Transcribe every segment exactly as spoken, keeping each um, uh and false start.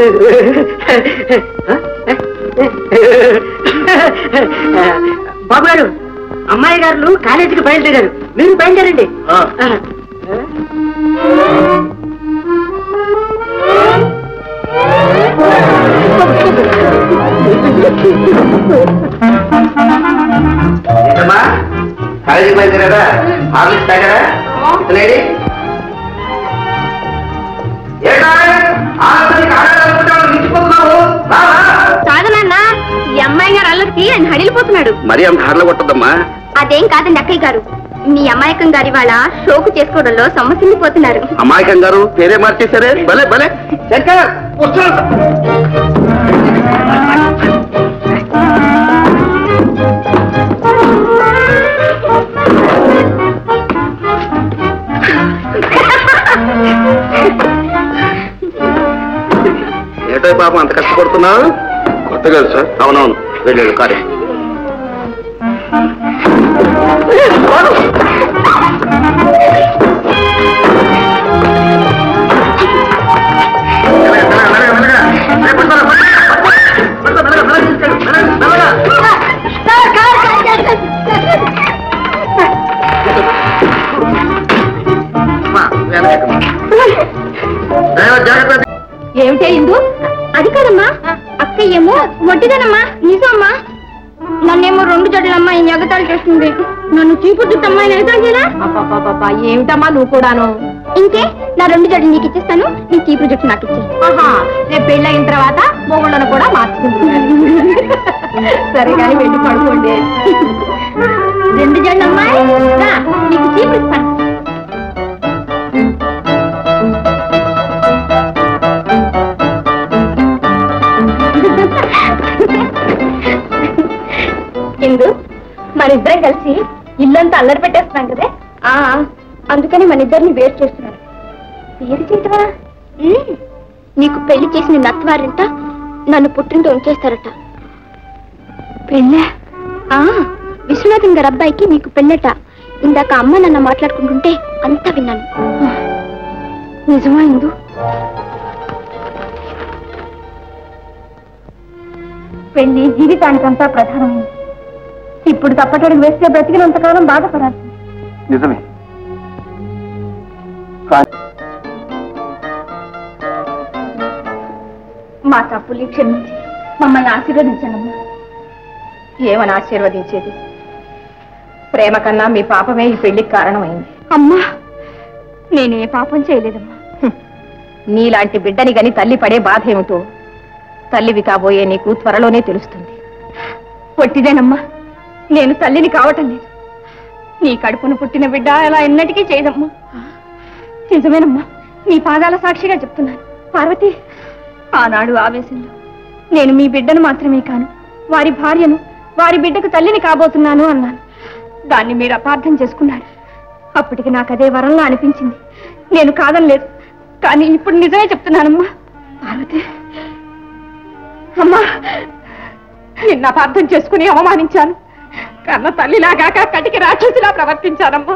బాబు గారు, అమ్మాయి గారు కాలేజీకి బయలుదేరారు, మీరు బయలుదేరండి. కాలేజీకి బయలుదేరారా? ఆఫీస్ తాగారా? లేడీ కాదనన్నా, ఈ అమ్మాయి గారు అల్లరికి ఆయన హడిలిపోతున్నాడు. మరి అంత హార్లో కొట్టద్దమ్మా. అదేం కాదండి అక్కయ్య గారు, మీ అమాయకం గారి వాళ్ళ షోకు చేసుకోవడంలో సొమ్మసిల్లిపోతున్నారు. అమాయకం గారు పేరే మార్చేశారే, భలే భలే. శంకర్ ఏటో పాపం అంత కష్టపడుతున్నావు? కొత్తగా సార్. అవునవును, వెళ్ళాడు కారే. ఏమిటే ఇందు? అది కాదమ్మా, అక్కయ్యేమో వడ్డీదనమ్మా. నిజమ్మా, నన్నేమో రెండు జడ్లమ్మా ఈ ఎగతాళి చేస్తుంది. నన్ను చీపు చుట్టమ్మా ఎగతాళి చేయరా? ఏమిటమ్మా నువ్వు కూడాను? ఇంకే, నా రెండు జడ్లు నీకు ఇచ్చేస్తాను, నీ చీపు జుట్టు నాకు ఇచ్చే. రేపు పెళ్ళయిన తర్వాత మొగుళ్ళను కూడా మార్చుకుంటున్నాను. సరే కానీ వెళ్ళి పడుకోండి. రెండు జడ్లమ్మాయి, నీకు చీపు ఇస్తాను. ఇందు, మనిద్దరం కలిసి ఇల్లంతా అల్లరి పెట్టేస్తున్నాం కదే. అందుకని మన ఇద్దరిని వేరు చేస్తున్నాను. వేరు చేయటమా? నీకు పెళ్లి చేసిన నత్వారంట నన్ను పుట్టింటూ ఉంచేస్తారట. పెళ్ళా? విశ్వనాథన్ గారి అబ్బాయికి నీకు పెళ్ళట. ఇందాక అమ్మ నన్ను మాట్లాడుకుంటుంటే అంతా విన్నాను. నిజమా ఇందు? పెళ్లి జీవితానికంతా ప్రధానమైంది. ఇప్పుడు తప్పటడుగు వేస్తే బ్రతికినంతకాలం బాధపడాలి. నిజమే. మా తప్పులు క్షమించి మమ్మల్ని ఆశీర్వదించండి. ఏమని ఆశీర్వదించేది? ప్రేమ కన్నా మీ పాపమే ఈ పెళ్లికి కారణమైంది. అమ్మా, నేనే పాపం చేయలేదమ్మా. నీలాంటి బిడ్డని గని తల్లి పడే బాధ ఏమిటో తల్లివి కాబోయే నీకు త్వరలోనే తెలుస్తుంది. పొట్టిదేనమ్మా, నేను తల్లిని కావటం లేదు. నీ కడుపును పుట్టిన బిడ్డ అలా ఎన్నటికీ చేయదమ్మా. నిజమేనమ్మా, నీ పాదాల సాక్షిగా చెప్తున్నాను. పార్వతి, ఆనాడు ఆవేశంలో నేను మీ బిడ్డను మాత్రమే కాను, వారి భార్యను, వారి బిడ్డకు తల్లిని కాబోతున్నాను అన్నాను. దాన్ని మీరు అపార్థం చేసుకున్నారు. అప్పటికి నాకు అదే వరంలా అనిపించింది. నేను కాదనలేదు, కానీ ఇప్పుడు నిజమే చెప్తున్నానమ్మా. పార్వతి అమ్మా, నిన్న అపార్థం చేసుకుని అవమానించాను. కన్న తల్లిలాగాక కటికి రాక్షసిలా ప్రవర్తించానమ్మా.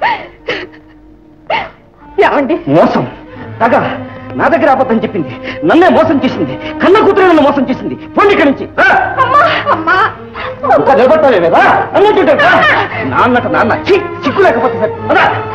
ఏమండి? మోసం తగ నా దగ్గర అబద్ధం చెప్పింది, నన్నే మోసం చేసింది, కన్న కూతురు నన్ను మోసం చేసింది. పోండి ఇక్కడి నుంచి. నిలబడతావేరా? అన్నట్టు నాన్నట నాన్న సిగ్గు లేకపోతే